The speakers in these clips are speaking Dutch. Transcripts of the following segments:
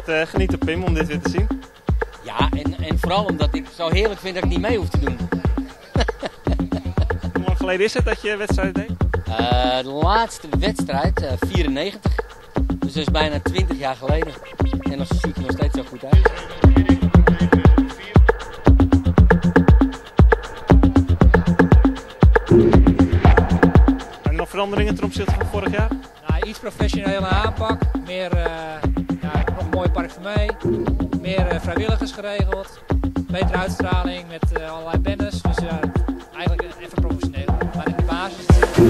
het genieten, Pim, om dit weer te zien? Ja, en vooral omdat ik zo heerlijk vind dat ik niet mee hoef te doen. Hoe lang geleden is het dat je wedstrijd deed? De laatste wedstrijd, 94. Dus dat is bijna 20 jaar geleden. En dan ziet hij nog steeds zo goed uit. En nog veranderingen ten opzichte van vorig jaar? Nou, iets professionele aanpak, meer nog mooi parfumé, meer vrijwilligers geregeld, betere uitstraling met allerlei banners. Dus eigenlijk even professioneel, maar in de basis.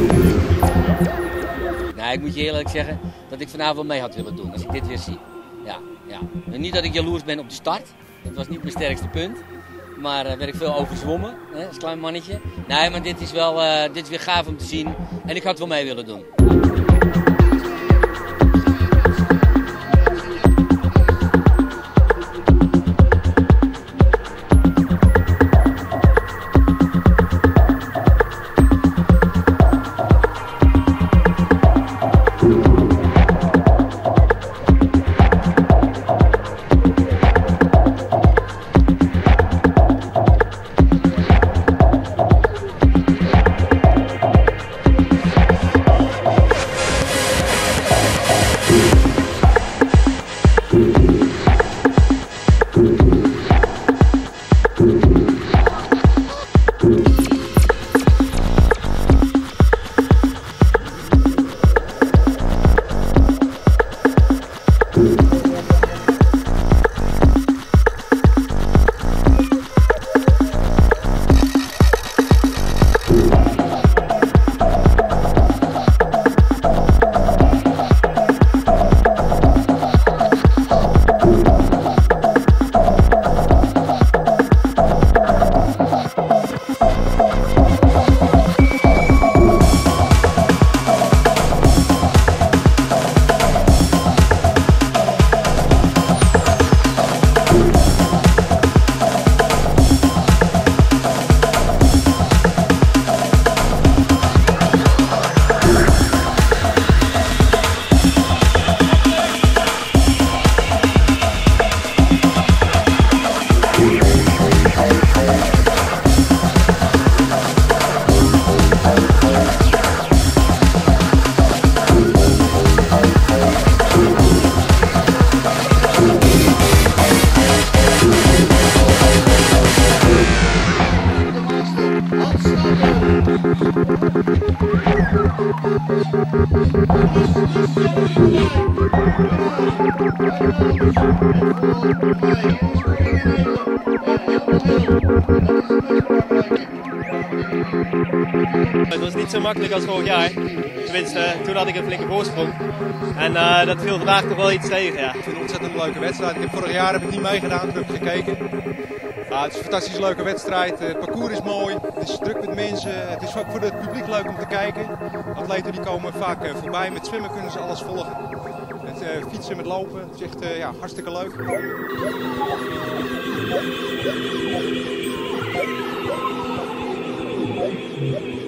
Nou, ik moet je eerlijk zeggen dat ik vanavond wel mee had willen doen als ik dit weer zie. Ja. En niet dat ik jaloers ben op de start, dat was niet mijn sterkste punt. Maar werd ik veel overzwommen, hè, als klein mannetje. Nee, maar dit is weer gaaf om te zien en ik had wel mee willen doen. Het was niet zo makkelijk als vorig jaar. Tenminste, toen had ik een flinke voorsprong. En dat viel vandaag toch wel iets tegen. Ja. Ik vind het een ontzettend leuke wedstrijd. Vorig jaar heb ik niet meegedaan, toen heb ik gekeken. Het is een fantastisch leuke wedstrijd. Het parcours is mooi, het is druk met mensen. Het is ook voor het publiek leuk om te kijken. Atleten die komen vaak voorbij. Met zwemmen kunnen ze alles volgen. Met fietsen, met lopen. Het is echt hartstikke leuk.